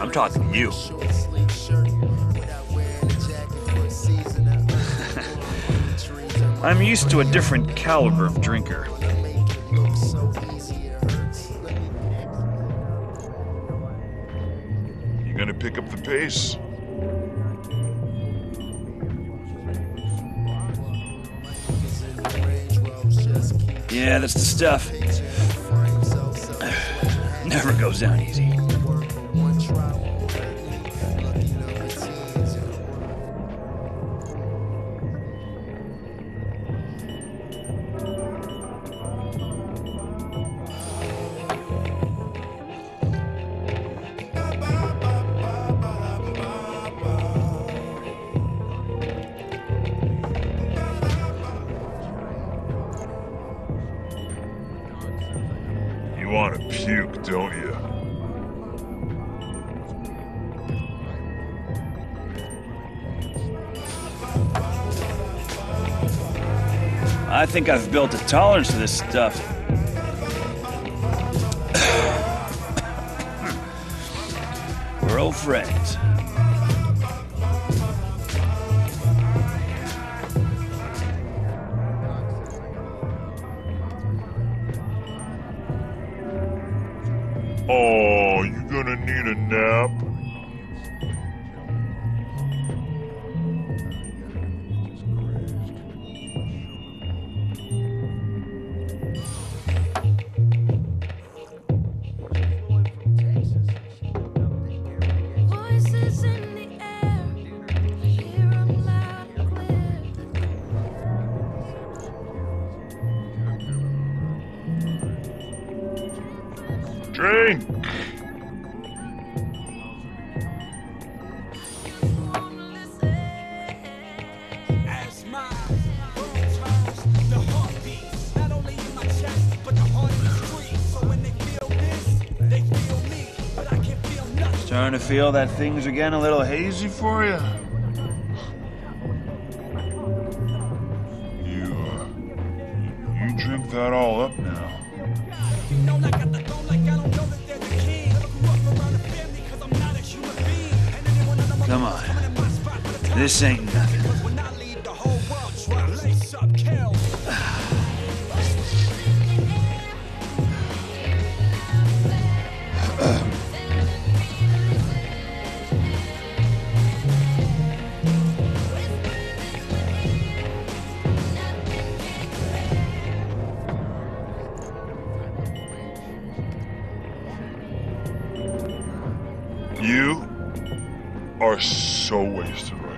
I'm talking to you. I'm used to a different caliber of drinker. You gonna pick up the pace? Yeah, that's the stuff. Never goes down easy. You wanna puke, don't you? I think I've built a tolerance to this stuff. We're old friends. Oh, you gonna need a nap? Voices in the air, hear 'em loud and Drink! As my world turns, the heart beats, not only in my chest, but the heart in the street. So when they feel this, they feel me, but I can't feel nothing. Starting to feel that things are getting a little hazy for you? You drink that all up now. You know, like I don't know that they're the king. Never grew up around a family, 'cause I'm not a human being. And anyone I know Come on. coming in my spot for the time. This ain't nothing. 'Cause when I leave, the whole world drop. Lace up, kill. You are so wasted right